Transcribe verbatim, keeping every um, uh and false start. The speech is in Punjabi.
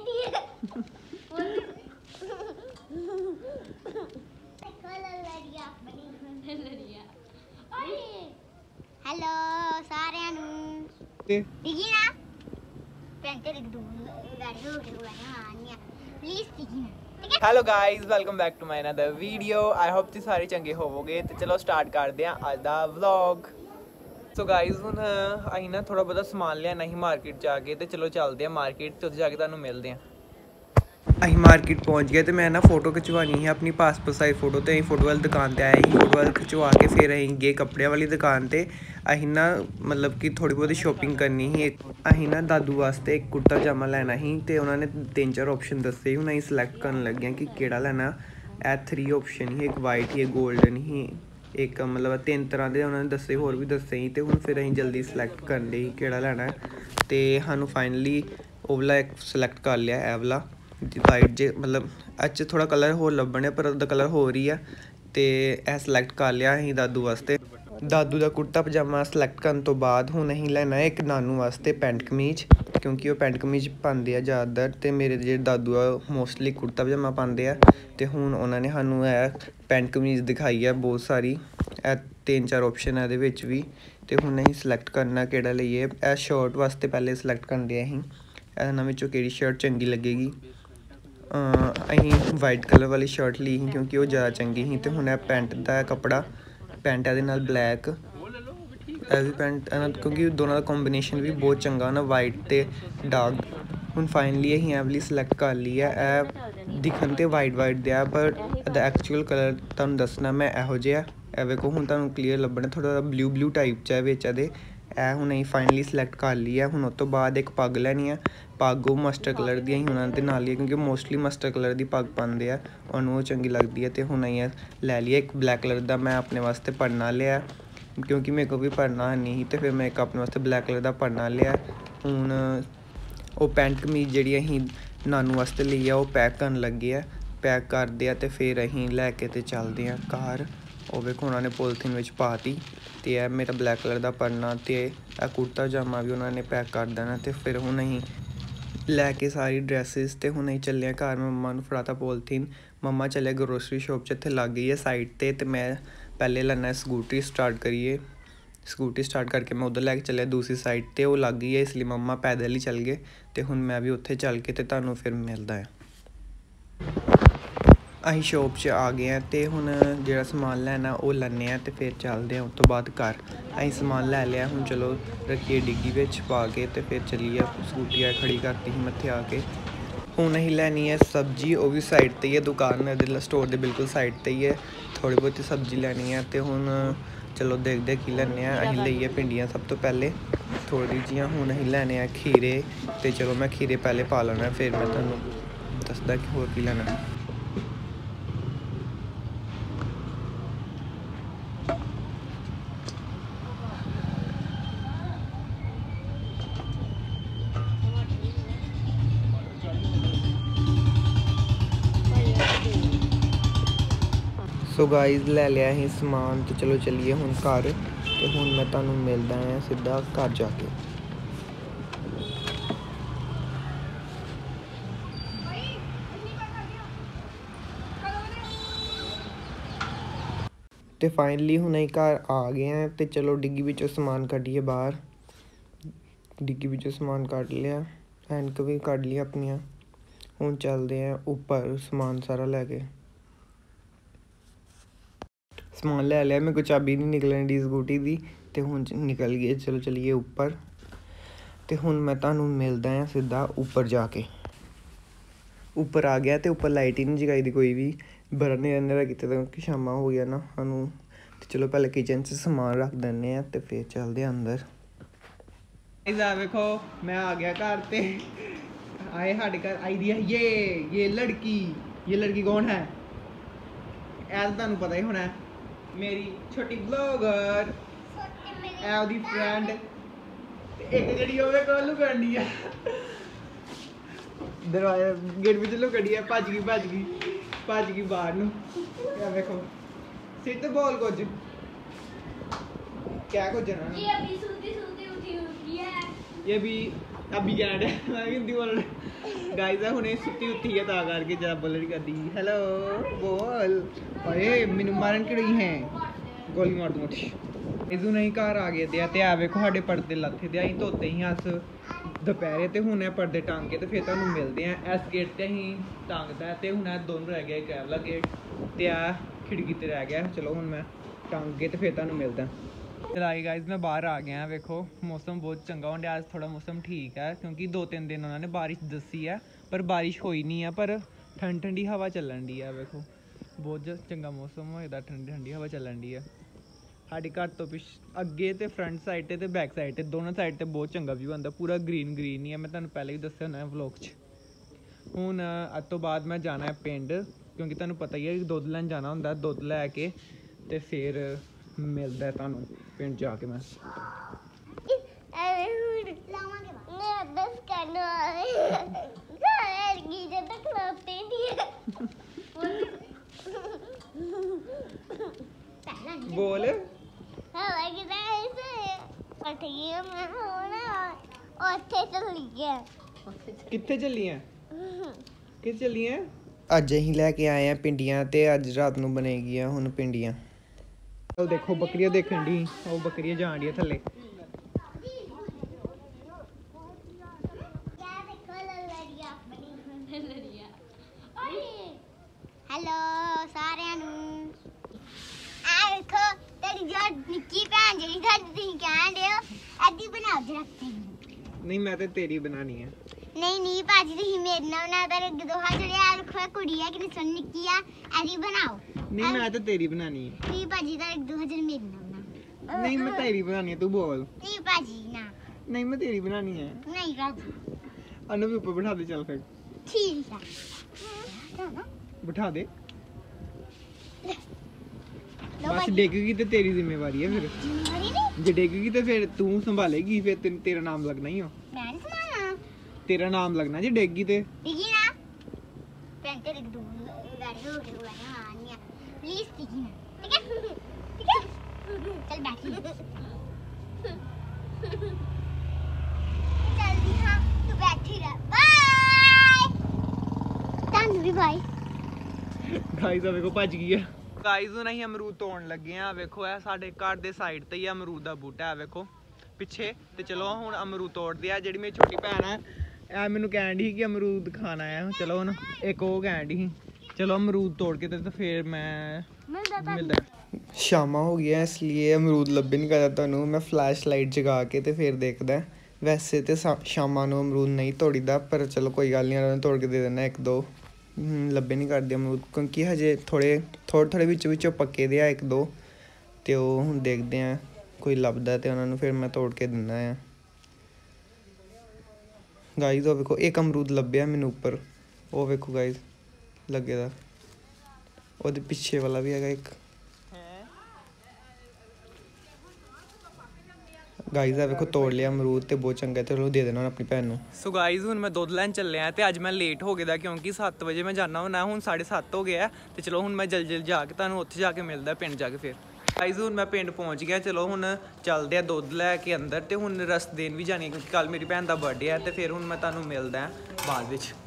हेलो सारे दिखी ना पेंट लिख दूँ प्लीज दिखी ना। Hello guys welcome back to my another video. I hope ਤੁਸੀਂ ਸਾਰੇ ਚੰਗੇ ਹੋਵੋਗੇ ਤੇ ਚਲੋ ਸਟਾਰਟ ਕਰਦੇ ਹਾਂ ਅੱਜ ਦਾ ਵਲੌਗ। ਸੋ ਗਾਇਜ਼ ਹੁਣ ਅਸੀਂ ਨਾ ਥੋੜਾ ਬਹੁਤਾ ਸਮਾਨ ਲਿਆਣਾ ਸੀ ਮਾਰਕੀਟ ਜਾ ਕੇ ਤੇ ਚਲੋ ਚੱਲਦੇ ਹਾਂ ਮਾਰਕੀਟ ਤੇ ਉੱਥੇ ਜਾ ਕੇ ਤੁਹਾਨੂੰ ਮਿਲਦੇ ਹਾਂ। ਅਸੀਂ ਮਾਰਕੀਟ ਪਹੁੰਚ ਗਏ ਤੇ ਮੈਂ ਨਾ ਫੋਟੋ ਖਿਚਵਾਉਣੀ ਸੀ ਆਪਣੀ ਪਾਸਪੋਰਟ ਸਾਈਜ਼ ਫੋਟੋ ਤੇ ਅਸੀਂ ਫੋਟੋ ਵਾਲੀ ਦੁਕਾਨ ਤੇ ਆਏ ਸੀ। ਫੋਟੋ ਵਾਲੀ ਖਿਚਵਾ ਕੇ ਫਿਰ ਅਸੀਂ ਗਏ ਕੱਪੜਿਆਂ ਵਾਲੀ ਦੁਕਾਨ ਤੇ। ਅਸੀਂ ਨਾ ਮਤਲਬ ਕਿ ਥੋੜੀ ਬਹੁਤੀ ਸ਼ੋਪਿੰਗ ਕਰਨੀ ਸੀ। ਅਸੀਂ ਨਾ ਦਾਦੂ ਵਾਸਤੇ ਇੱਕ ਕੁੜਤਾ ਪਜਾਮਾ ਲੈਣਾ ਸੀ ਤੇ ਉਹਨਾਂ ਨੇ ਤਿੰਨ ਚਾਰ ਆਪਸ਼ਨ ਦੱਸੇ। ਹੁਣ ਅਸੀਂ ਸਿਲੈਕਟ ਕਰਨ ਲੱਗੇ ਹਾਂ ਕਿ ਕਿਹੜਾ ਲੈਣਾ। ਇਹ ਥਰੀ ਆਪਸ਼ਨ ਸੀ, ਇੱਕ ਵਾਈਟ ਸੀ, ਇੱਕ ਗੋਲਡਨ ਸੀ, ਇੱਕ ਮਤਲਬ ਤਿੰਨ ਤਰ੍ਹਾਂ ਦੇ ਉਹਨਾਂ ਨੇ ਦੱਸੇ, ਹੋਰ ਵੀ ਦੱਸੇ ਸੀ। ਤੇ ਹੁਣ ਫਿਰ ਅਸੀਂ ਜਲਦੀ ਸਿਲੈਕਟ ਕਰਨ ਲਈ ਕਿਹੜਾ ਲੈਣਾ ਤੇ ਸਾਨੂੰ ਫਾਈਨਲੀ ਉਹ ਵਾਲਾ ਇੱਕ ਸਿਲੈਕਟ ਕਰ ਲਿਆ, ਇਹ ਵਾਲਾ ਵਾਈਟ ਜੇ ਮਤਲਬ ਅੱਜ ਥੋੜਾ ਕਲਰ ਹੋਰ ਲੱਭਣ ਪਰ ਉਹਦਾ ਕਲਰ ਹੋਰ ਹੀ ਆ ਤੇ ਇਹ ਸਿਲੈਕਟ ਕਰ ਲਿਆ ਅਸੀਂ ਦਾਦੂ ਵਾਸਤੇ। ਦਾਦੂ ਦਾ ਕੁੜਤਾ ਪਜਾਮਾ ਸਿਲੈਕਟ ਕਰਨ ਤੋਂ ਬਾਅਦ ਹੁਣ ਅਸੀਂ ਲੈਣਾ ਇੱਕ ਨਾਨੂ ਵਾਸਤੇ ਪੈਂਟ ਕਮੀਜ਼, ਕਿਉਂਕਿ ਉਹ ਪੈਂਟ ਕਮੀਜ਼ ਪਾਉਂਦੇ ਆ ਜ਼ਿਆਦਾਤਰ ਤੇ ਮੇਰੇ ਜਿਹੜੇ ਦਾਦੂ ਆ ਮੋਸਟਲੀ ਕੁੜਤਾ ਪਜਾਮਾ ਪਾਉਂਦੇ ਆ। ਤੇ ਹੁਣ ਉਹਨਾਂ ਨੇ ਸਾਨੂੰ ਇਹ ਪੈਂਟ ਕਮੀਜ਼ ਦਿਖਾਈ ਹੈ ਬਹੁਤ ਸਾਰੀ, ਇਹ ਤਿੰਨ ਚਾਰ ਆਪਸ਼ਨ ਹੈ ਇਹਦੇ ਵਿੱਚ ਵੀ। ਤੇ ਹੁਣ ਅਸੀਂ ਸਿਲੈਕਟ ਕਰਨਾ ਕਿਹੜਾ ਲਈਏ। ਇਹ ਸ਼ਰਟ ਵਾਸਤੇ ਪਹਿਲੇ ਸਿਲੈਕਟ ਕਰਦੇ ਅਸੀਂ ਇਹਨਾਂ ਵਿੱਚੋਂ ਕਿਹੜੀ ਸ਼ਰਟ ਚੰਗੀ ਲੱਗੇਗੀ। ਅਸੀਂ ਵਾਈਟ ਕਲਰ ਵਾਲੀ ਸ਼ਰਟ ਲਈ ਸੀ ਕਿਉਂਕਿ ਉਹ ਜ਼ਿਆਦਾ ਚੰਗੀ ਸੀ। ਤੇ ਹੁਣ ਇਹ ਪੈਂਟ ਦਾ ਕੱਪੜਾ, ਪੈਂਟ ਇਹਦੇ ਨਾਲ ਬਲੈਕ, ਇਹ ਵੀ ਪੈਂਟ ਕਿਉਂਕਿ ਦੋਨਾਂ ਦਾ ਕੰਬੀਨੇਸ਼ਨ ਵੀ ਬਹੁਤ ਚੰਗਾ ਨਾ ਵਾਈਟ ਅਤੇ ਡਾਰਕ। ਹੁਣ ਫਾਈਨਲੀ ਅਸੀਂ ਇਹ ਵਾਲੀ ਸਿਲੈਕਟ ਕਰ ਲਈ ਹੈ। ਇਹ ਦਿਖਣ ਤੇ ਵਾਈਟ ਵਾਈਟ ਦਿਆ ਪਰ ਇਹਦਾ ਐਕਚੁਅਲ ਕਲਰ ਤੁਹਾਨੂੰ ਦੱਸਣਾ ਮੈਂ ਇਹੋ ਜਿਹਾ। ਇਹ ਵੇਖੋ ਹੁਣ ਤੁਹਾਨੂੰ ਕਲੀਅਰ ਲੱਭਣਾ, ਥੋੜ੍ਹਾ ਬਲਿਊ ਬਲਿਊ ਟਾਈਪ 'ਚ ਹੈ ਵਿੱਚ ਇਹਦੇ। ਇਹ ਹੁਣ ਅਸੀਂ ਫਾਈਨਲੀ ਸਿਲੈਕਟ ਕਰ ਲਈ ਹੈ। ਹੁਣ ਉਸ ਤੋਂ ਬਾਅਦ ਇੱਕ ਪੱਗ ਲੈਣੀ ਆ। ਪੱਗ ਉਹ ਮਸਟਰ ਕਲਰ ਦੀ ਅਸੀਂ ਉਹਨਾਂ ਦੇ ਨਾਲ ਹੀ, ਕਿਉਂਕਿ ਮੋਸਟਲੀ ਮਸਟਰ ਕਲਰ ਦੀ ਪੱਗ ਪਾਉਂਦੇ ਆ, ਉਹਨੂੰ ਉਹ ਚੰਗੀ ਲੱਗਦੀ ਹੈ। ਤੇ ਹੁਣ ਅਸੀਂ ਲੈ ਲਈਏ ਇੱਕ ਬਲੈਕ ਕਲਰ ਦਾ, ਮੈਂ ਆਪਣੇ ਵਾਸਤੇ ਪਰਨਾ ਲਿਆ ਕਿਉਂਕਿ ਮੇਰੇ ਕੋਲ ਵੀ ਪਰਨਾ ਨਹੀਂ ਸੀ ਤੇ ਫਿਰ ਮੈਂ ਇੱਕ ਆਪਣੇ ਵਾਸਤੇ ਬਲੈਕ ਕਲਰ ਦਾ ਪਰਨਾ ਲਿਆ। ਹੁਣ ਉਹ ਪੈਂਟ ਕਮੀਜ਼ ਜਿਹੜੀ ਅਸੀਂ ਨਾਨੂ ਵਾਸਤੇ ਲਈ ਆ ਉਹ ਪੈਕ ਕਰਨ ਲੱਗੇ ਆ, ਪੈਕ ਕਰਦੇ ਆ ਤੇ ਫਿਰ ਅਸੀਂ ਲੈ ਕੇ ਤੇ ਚੱਲਦੇ ਹਾਂ ਘਰ। ਉਹ ਵੇਖੋ ਉਹਨਾਂ ਨੇ ਪੋਲੀਥੀਨ ਵਿੱਚ ਪਾ ਤੀ ਤੇ ਇਹ ਮੇਰਾ ਬਲੈਕ ਕਲਰ ਦਾ ਪਰਨਾ ਤੇ ਇਹ ਕੁੜਤਾ ਪਜਾਮਾ ਵੀ ਉਹਨਾਂ ਨੇ ਪੈਕ ਕਰ ਦੇਣਾ। ਤੇ ਫਿਰ ਹੁਣ ਅਸੀਂ ਲੈ ਕੇ ਸਾਰੀ ਡਰੈਸਿਸ ਤੇ ਹੁਣ ਅਸੀਂ ਚੱਲੇ ਹਾਂ ਘਰ। ਮੰਮਾ ਨੂੰ ਫੜਾਤਾ ਪੋਲੀਥੀਨ, ਮੰਮਾ ਚੱਲੇ ਗਰੋਸਰੀ ਸ਼ੋਪ 'ਚ, ਇੱਥੇ ਲੱਗ ਗਈ ਹੈ ਸਾਈਡ 'ਤੇ। ਤੇ ਮੈਂ ਪਹਿਲੇ ਲੈਣਾ ਸਕੂਟਰੀ ਸਟਾਰਟ ਕਰੀਏ, ਸਕੂਟੀ ਸਟਾਰਟ ਕਰਕੇ ਮੈਂ ਉੱਧਰ ਲੈ ਕੇ ਚੱਲਿਆ ਦੂਸਰੀ ਸਾਈਡ 'ਤੇ, ਉਹ ਲੱਗ ਗਈ ਹੈ ਇਸ ਲਈ ਮੰਮਾ ਪੈਦਲ ਹੀ ਚੱਲ ਗਏ। ਤੇ ਹੁਣ ਮੈਂ ਵੀ ਉੱਥੇ ਚੱਲ ਕੇ ਤੇ ਤੁਹਾਨੂੰ ਫਿਰ ਮਿਲਦਾ ਹੈ। ਅਸੀਂ ਸ਼ੋਪ 'ਚ ਆ ਗਏ ਹਾਂ ਤੇ ਹੁਣ ਜਿਹੜਾ ਸਮਾਨ ਲੈਣਾ ਉਹ ਲੈਂਦੇ ਹਾਂ ਤੇ ਫਿਰ ਚੱਲਦੇ ਹਾਂ ਉਸ ਤੋਂ ਬਾਅਦ ਘਰ। ਅਸੀਂ ਸਮਾਨ ਲੈ ਲਿਆ, ਹੁਣ ਚਲੋ ਰੱਖੀਏ ਡਿੱਗੀ ਵਿੱਚ ਪਾ ਕੇ ਤੇ ਫਿਰ ਚੱਲੀਏ। ਸਕੂਟੀ ਆ ਖੜੀ ਕਰਤੀ ਸੀ ਮੱਥੇ ਆ ਕੇ। ਹੁਣ ਅਸੀਂ ਲੈਣੀ ਹੈ ਸਬਜ਼ੀ, ਉਹ ਵੀ ਸਾਈਡ 'ਤੇ ਹੀ ਹੈ ਦੁਕਾਨ, ਇਹਦੇ ਸਟੋਰ ਦੇ ਬਿਲਕੁਲ ਸਾਈਡ 'ਤੇ ਹੀ ਹੈ। ਥੋੜ੍ਹੀ ਬਹੁਤੀ ਸਬਜ਼ੀ ਲੈਣੀ ਹੈ ਤੇ ਹੁਣ ਚਲੋ ਦੇਖਦੇ ਕੀ ਲੈਂਦੇ ਹਾਂ। ਅਸੀਂ ਲਈਏ ਭਿੰਡੀਆਂ ਸਭ ਤੋਂ ਪਹਿਲੇ ਥੋੜ੍ਹੀ ਜਿਹੀਆਂ। ਹੁਣ ਅਸੀਂ ਲੈਣੇ ਆ ਖੀਰੇ ਤੇ ਚਲੋ ਮੈਂ ਖੀਰੇ ਪਹਿਲੇ ਪਾ ਲੈਣਾ, ਫਿਰ ਮੈਂ ਤੁਹਾਨੂੰ ਦੱਸਦਾ ਕਿ ਹੋਰ ਕੀ ਲੈਣਾ। ਸੋ ਗਾਈਜ਼ ਲੈ ਲਿਆ ਅਸੀਂ ਸਮਾਨ ਤੇ ਚਲੋ ਚੱਲੀਏ ਹੁਣ ਘਰ। ਤੇ ਹੁਣ ਮੈਂ ਤੁਹਾਨੂੰ ਮਿਲਦਾ ਹਾਂ ਸਿੱਧਾ ਘਰ ਜਾ ਕੇ। ਤੇ ਫਾਈਨਲੀ ਹੁਣ ਅਸੀਂ ਘਰ ਆ ਗਏ ਹਾਂ ਤੇ ਚਲੋ ਡਿੱਗੀ ਵਿੱਚੋਂ ਸਮਾਨ ਕੱਢੀਏ ਬਾਹਰ। ਡਿੱਗੀ ਵਿੱਚੋਂ ਸਮਾਨ ਕੱਢ ਲਿਆ, ਐਨਕ ਵੀ ਕੱਢ ਲਿਆ ਆਪਣੀਆਂ। ਹੁਣ ਚੱਲਦੇ ਹਾਂ ਉੱਪਰ ਸਮਾਨ ਸਾਰਾ ਲੈ ਕੇ। ਸਮਾਨ ਲੈ ਲਿਆ, ਮੇਰੇ ਕੋਲ ਚਾਬੀ ਨਹੀਂ ਨਿਕਲਣ ਦੀ ਸਕੂਟੀ ਦੀ ਤੇ ਹੁਣ ਨਿਕਲ ਗਈ। ਚਲੋ ਚੱਲੀਏ ਉੱਪਰ ਤੇ ਹੁਣ ਮੈਂ ਤੁਹਾਨੂੰ ਮਿਲਦਾ ਹਾਂ ਸਿੱਧਾ ਉੱਪਰ ਜਾ ਕੇ। ਉੱਪਰ ਆ ਗਿਆ ਤੇ ਉੱਪਰ ਲਾਈਟ ਹੀ ਨਹੀਂ ਜਗਾਈ ਦੀ ਕੋਈ ਵੀ, ਬੜਾ ਹਨੇਰਾ ਹਨੇਰਾ ਕੀਤਾ ਤਾਂ ਕਿ ਸ਼ਾਮਾਂ ਹੋ ਗਿਆ ਨਾ ਸਾਨੂੰ। ਤੇ ਚਲੋ ਪਹਿਲੇ ਕਿਚਨ 'ਚ ਸਮਾਨ ਰੱਖ ਦਿੰਦੇ ਹਾਂ ਤੇ ਫਿਰ ਚੱਲਦੇ ਹਾਂ ਅੰਦਰ। ਆ ਵੇਖੋ ਮੈਂ ਆ ਗਿਆ ਘਰ ਤੇ ਆਏ ਸਾਡੇ ਘਰ ਆਈ ਦੀ ਹੈ ये ये लड़की ये लड़की कौन है? ਇਹ ਤੁਹਾਨੂੰ ਪਤਾ ਹੀ ਹੋਣਾ, ਮੇਰੀ ਛੋਟੀ ਬਲੌਗਰ, ਇਹ ਉਹਦੀ ਫਰੈਂਡ। ਤੇ ਇੱਕ ਜਿਹੜੀ ਉਹਦੇ ਕੋਲ ਲੁਕਣੀ ਆ, ਦਰਵਾਜ਼ਾ ਗੇਟ ਵਿੱਚ ਲੁਕਣੀ ਆ, ਭੱਜ ਗਈ ਭੱਜ ਗਈ ਭੱਜ ਗਈ ਬਾਹਰ ਨੂੰ। ਇਹ ਵੇਖੋ ਸਿਰ ਤੇ ਬੋਲ ਕੁਝ क्या कुछ जना ये अभी सुनती सुनती उठी हुई है। ये भी ਅਭੀ ਕਹਿਣ ਡਿਆ ਮੈਂ ਵੀ ਹਿੰਦੀ ਬੋਲਣ ਗਾਇਜ਼ ਆ ਹੁਣੇ ਸੁੱਤੀ ਉੱਠੀ ਹੈ ਤਾਂ ਕਰਕੇ ਜਰਾ ਬੋਲਣ ਨਹੀਂ ਕਰਦੀ ਹੈਲੋ ਬੋਲ ਓਏ ਮੈਨੂੰ ਮਾਰਨ ਕਿਹੜੀ ਹੈ ਗੋਲੀ ਮਾਰ ਦੂੰ ਇਦੋਂ ਨਹੀਂ ਘਰ ਆ ਗਏ ਤੇ ਤੇ ਆ ਵੇਖੋ ਸਾਡੇ ਪਰਦੇ ਲੱਥੇ ਤੇ ਅਸੀਂ ਧੋਤੇ ਹੀ ਅਸ ਦੁਪਹਿਰੇ ਤੇ ਹੁਣ ਇਹ ਪਰਦੇ ਟੰਗ ਕੇ ਤੇ ਫਿਰ ਤੁਹਾਨੂੰ ਮਿਲਦੇ ਆ ਇਸ ਗੇਟ ਤੇ ਅਸੀਂ ਟੰਗਦਾ ਤੇ ਹੁਣ ਇਹ ਦੋਨੋਂ ਰਹਿ ਗਏ ਕੈਬਲਾ ਗੇਟ ਤੇ ਆ ਖਿੜਕੀ ਤੇ ਰਹਿ ਗਿਆ ਚਲੋ ਹੁਣ ਮੈਂ ਟੰਗ ਕੇ ਤੇ ਫਿਰ ਤੁਹਾਨੂੰ ਮਿਲਦਾ ਚਲਾਈ ਗਾਇਜ਼ ਮੈਂ ਬਾਹਰ ਆ ਗਿਆ ਵੇਖੋ ਮੌਸਮ ਬਹੁਤ ਚੰਗਾ ਹੋਣ ਡਿਆ ਅੱਜ ਥੋੜਾ ਮੌਸਮ ਠੀਕ ਹੈ ਕਿਉਂਕਿ ਦੋ ਤਿੰਨ ਦਿਨ ਉਹਨਾਂ ਨੇ ਬਾਰਿਸ਼ ਦੱਸੀ ਹੈ ਪਰ ਬਾਰਿਸ਼ ਹੋਈ ਨਹੀਂ ਆ ਪਰ ਠੰਡ ਠੰਡੀ ਹਵਾ ਚੱਲਣ ਦੀ ਆ ਵੇਖੋ ਬਹੁਤ ਚੰਗਾ ਮੌਸਮ ਹੋਏਦਾ ਠੰਡੀ ਠੰਡੀ ਹਵਾ ਚੱਲਣ ਦੀ ਆ ਸਾਡੇ ਘਰ ਤੋਂ ਪਿਛ ਅੱਗੇ ਤੇ ਫਰੰਟ ਸਾਈਡ ਤੇ ਤੇ ਬੈਕ ਸਾਈਡ ਤੇ ਦੋਨੋਂ ਸਾਈਡ ਤੇ ਬਹੁਤ ਚੰਗਾ ਵਿਊ ਆਉਂਦਾ ਪੂਰਾ ਗ੍ਰੀਨ ਗ੍ਰੀਨ ਹੀ ਹੈ ਮੈਂ ਤੁਹਾਨੂੰ ਪਹਿਲੇ ਵੀ ਦੱਸਿਆ ਹੋਣਾ ਵਲੌਗ 'ਚ ਹੁਣ ਅੱਜ ਤੋਂ ਬਾਅਦ ਮੈਂ ਜਾਣਾ ਹੈ ਪਿੰਡ ਕਿਉਂਕਿ ਤੁਹਾਨੂੰ ਪਤਾ ਹੀ ਹੈ ਦੁੱਧ ਲੈਣ ਜਾਣਾ ਹੁੰਦਾ ਦੁੱਧ ਲੈ ਕੇ ਤੇ ਫਿਰ ਮਿਲਦਾ ਤੁਹਾਨੂੰ ਪਿੰਡ ਜਾ ਕੇ ਮੈਂ ਬੋਲ ਕਿੱਥੇ ਚੱਲੀਆਂ ਕਿੱਥੇ ਚੱਲੀਆਂ ਅੱਜ ਅਸੀਂ ਲੈ ਕੇ ਆਏ ਆ ਪਿੰਡੀਆਂ ਤੇ ਅੱਜ ਰਾਤ ਨੂੰ ਬਣੇਗੀਆਂ ਹੁਣ ਪਿੰਡੀਆਂ ਉਹ ਦੇਖੋ ਬੱਕਰੀਆਂ ਦੇਖਣ ਦੀ ਉਹ ਬੱਕਰੀਆਂ ਜਾਣ ਡੀਆਂ ਥੱਲੇ ਹੈਲੋ ਸਾਰਿਆਂ ਨੂੰ ਆ ਵੇਖੋ ਤੇਰੀ ਜੋ ਨਿੱਕੀ ਭੈਣ ਜਿਹੜੀ ਤੁਹਾਡੀ ਤੁਸੀਂ ਕਹਿਣ ਦਿਓ ਐਦੀ ਬਣਾਓ ਜਰਾ ਨਹੀਂ ਮੈਂ ਤੇ ਤੇਰੀ ਬਣਾਣੀ ਹੈ ਨਹੀਂ ਨਹੀਂ ਭਾਜੀ ਤੁਸੀਂ ਮੇਰੇ ਨਾਲ ਬਣਾ ਤਾਂ ਦੋ ਹੱਥ ਜਿਹੜੇ ਆ ਰੱਖੋ ਕੁੜੀ ਆ ਕਿੰਨੀ ਸੋਹਣੀ ਨਿੱਕੀ ਆ ਐਦੀ ਬਣਾਓ ਨਹੀਂ ਮੈਂ ਤੇ ਤੇਰੀ ਬਣਾਣੀ ਹੈ ਨਹੀਂ ਭਾਜੀ ਤਾਂ ਦੋ ਹਜ਼ਾਰ ਮੇਰੇ ਨਾਲ ਬਣਾ ਨਹੀਂ ਮੈਂ ਤੇਰੀ ਬਣਾਣੀ ਹੈ ਤੂੰ ਬੋਲ ਨਹੀਂ ਭਾਜੀ ਨਾ ਨਹੀਂ ਮੈਂ ਤੇਰੀ ਬਣਾਣੀ ਹੈ ਨਹੀਂ ਭਾਜੀ ਅਨੂ ਵੀ ਉੱਪਰ ਬਿਠਾ ਦੇ ਚੱਲ ਫਿਰ ਠੀਕ ਆ ਬਿਠਾ ਦੇ ਬਸ ਡਿੱਗ ਗਈ ਤੇ ਤੇਰੀ ਜ਼ਿੰਮੇਵਾਰੀ ਹੈ ਫਿਰ ਜੇ ਡਿੱਗ ਗਈ ਤੇ ਫਿਰ ਤੂੰ ਸੰਭਾਲੇਗੀ ਫਿਰ ਤੈਨੂੰ ਤੇਰਾ ਨਾਮ ਲੱਗਣਾ ਹੀ ਹੋ ਮੈਂ ਨਹੀਂ ਸੰਭਾਲਣਾ ਤੇਰਾ ਨਾਮ ਲੱਗਣਾ ਜੇ ਡਿੱਗ ਗਈ ਤੇ ਡਿੱਗੀ ਨਾ ਭੈਣ ਤੇਰੇ ਦੋ ਗਾੜੀ ਹੋ ਗਈ ਹਾਂ ਨਹੀਂ ਪਲੀਜ਼ ਡਿੱਗੀ ਨਾ ਠੀਕ ਹੈ ਠੀਕ ਹੈ ਚੱਲ ਬੈਠੀ ਜਲਦੀ ਹਾਂ ਤੂੰ ਬੈਠੀ ਰਹਿ ਬਾਏ ਤੁਹਾਨੂੰ ਵੀ ਬਾਏ ਗਾਇਜ਼ ਆ ਵੇਖੋ ਭੱਜ ਗਈ ਆ ਗਾਇਜ਼ ਹੁਣ ਅਸੀਂ ਅਮਰੂਦ ਤੋੜਨ ਲੱਗੇ ਆ ਵੇਖੋ ਇਹ ਸਾਡੇ ਘਰ ਦੇ ਸਾਈਡ ਤੇ ਹੀ ਅਮਰੂਦ ਦਾ ਬੂਟਾ ਹੈ ਵੇਖੋ ਪਿੱਛੇ ਤੇ ਚਲੋ ਹੁਣ ਅਮਰੂਦ ਤੋੜਦੇ ਆ ਜਿਹੜੀ ਮੇਰੀ ਛੋਟੀ ਭੈਣ ਹੈ ਇਹ ਮੈਨੂੰ ਕਹਿਣ ਦੀ ਸੀ ਕਿ ਅਮਰੂਦ ਖਾਣਾ ਹੈ ਚਲੋ ਹੁਣ ਇੱਕ ਉਹ ਕਹਿਣ ਦੀ ਸੀ ਚਲੋ ਅਮਰੂਦ ਤੋੜ ਕੇ ਤੇ ਫਿਰ ਮੈਂ ਮਿਲਦਾ ਸ਼ਾਮਾਂ ਹੋ ਗਈਆਂ ਇਸ ਲਈ ਅਮਰੂਦ ਲੱਭੇ ਨਹੀਂ ਕਰਦਾ ਤੁਹਾਨੂੰ ਮੈਂ ਫਲੈਸ਼ ਲਾਈਟ ਜਗਾ ਕੇ ਤੇ ਫਿਰ ਦੇਖਦਾ ਵੈਸੇ ਤੇ ਸ਼ਾਮਾਂ ਨੂੰ ਅਮਰੂਦ ਨਹੀਂ ਤੋੜੀਦਾ ਪਰ ਚਲੋ ਕੋਈ ਗੱਲ ਨਹੀਂ ਉਹਨਾਂ ਨੂੰ ਤੋੜ ਕੇ ਦੇ ਦੇਣਾ ਇੱਕ ਦੋ ਲੱਭੇ ਨਹੀਂ ਕਰਦੇ ਅਮਰੂਦ ਕਿਉਂਕਿ ਹਜੇ ਥੋੜੇ ਥੋੜੇ ਥੋੜੇ ਵਿੱਚੋਂ ਵਿੱਚੋਂ ਪੱਕੇ ਦੇ ਆ ਇੱਕ ਦੋ ਤੇ ਉਹ ਹੁਣ ਦੇਖਦੇ ਆ ਕੋਈ ਲੱਭਦਾ ਤੇ ਉਹਨਾਂ ਨੂੰ ਫਿਰ ਮੈਂ ਤੋੜ ਕੇ ਦਿੰਦਾ ਆ ਗਾਈਜ਼ ਉਹ ਵੇਖੋ ਇੱਕ ਅਮਰੂਦ ਲੱਭਿਆ ਮੈਨੂੰ ਉੱਪਰ ਉਹ ਵੇਖੋ ਗਾਈਜ਼ ਲੱਗੇ ਦਾ ਉਹਦੇ ਪਿੱਛੇ ਵਾਲਾ ਵੀ ਹੈਗਾ ਇੱਕ ਗਾਈਜ਼ ਆ ਵੇਖੋ ਤੋੜ ਲਿਆ ਅਮਰੂਦ ਤੇ ਬਹੁਤ ਚੰਗਾ ਤੇ ਉਹਨੂੰ ਦੇ ਦੇਣਾ ਆਪਣੀ ਭੈਣ ਨੂੰ ਸੋ ਗਾਈਜ਼ ਹੁਣ ਮੈਂ ਦੁੱਧ ਲੈਣ ਚੱਲਿਆ ਤੇ ਅੱਜ ਮੈਂ ਲੇਟ ਹੋ ਗਿਆ ਕਿਉਂਕਿ ਸੱਤ ਵਜੇ ਮੈਂ ਜਾਣਾ ਹੁੰਦਾ ਹੁਣ ਸਾਢੇ ਸੱਤ ਹੋ ਗਿਆ ਤੇ ਚਲੋ ਹੁਣ ਮੈਂ ਜਲਦੀ ਜਲਦੀ ਜਾ ਕੇ ਤੁਹਾਨੂੰ ਉੱਥੇ ਜਾ ਕੇ ਮਿਲਦਾ ਪਿੰਡ ਜਾ ਕੇ ਫਿਰ ਗਾਈਜ਼ ਹੁਣ ਮੈਂ ਪਿੰਡ ਪਹੁੰਚ ਗਿਆ ਚਲੋ ਹੁਣ ਚੱਲਦੇ ਆ ਦੁੱਧ ਲੈ ਕੇ ਅੰਦਰ ਤੇ ਹੁਣ ਰਸ ਦੇਣ ਵੀ ਜਾਣੀ ਕਿਉਂਕਿ ਕੱਲ ਮੇਰੀ ਭੈਣ ਦਾ ਬਰਥਡੇ ਹੈ ਤੇ ਫਿਰ ਹੁਣ ਮੈਂ ਤੁਹਾਨੂੰ ਮਿਲਦਾ ਬਾਅਦ ਵਿੱਚ